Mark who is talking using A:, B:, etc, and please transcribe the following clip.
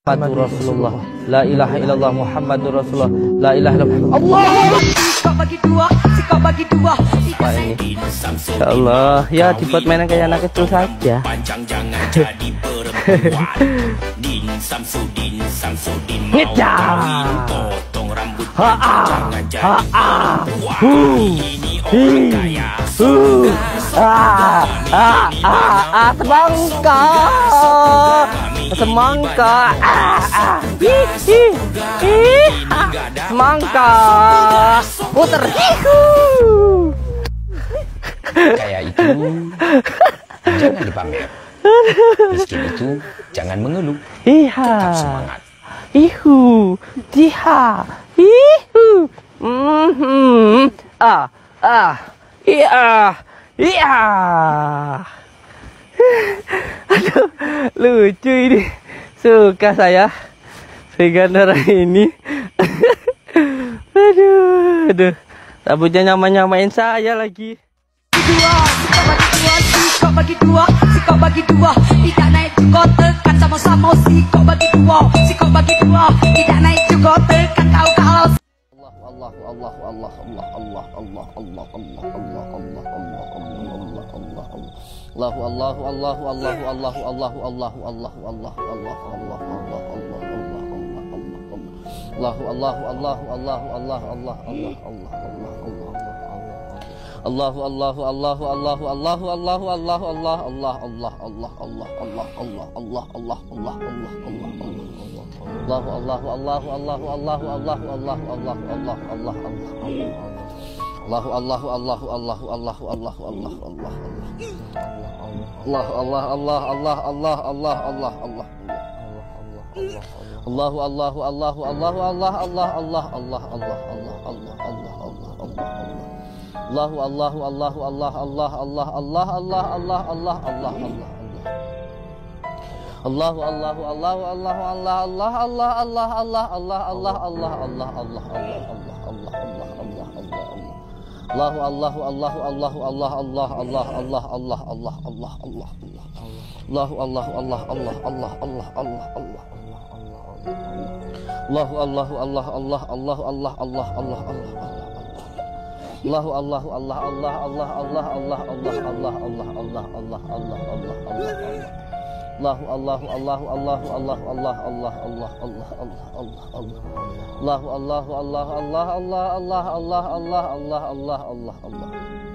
A: Muhammadur Rasulullah, la ilaha illallah Muhammadur Rasulullah, la ilaha illallah. Allah. Apa ini? Ya Allah, ya dibuat mainan kayak anak kecil saja. Ngejar. Semangka, semangka, puter,
B: kayak itu jangan dipamer, miskin itu jangan mengeluh, tetap semangat,
A: jiha, iya. Aduh, lucu ini. Suka saya Segandara ini. Aduh. Rambutnya nyamain saya lagi. Sikap bagi dua, tidak naik juga tekan sama-sama sikap bagi dua, tidak naik juga tekan tahu kalau Allah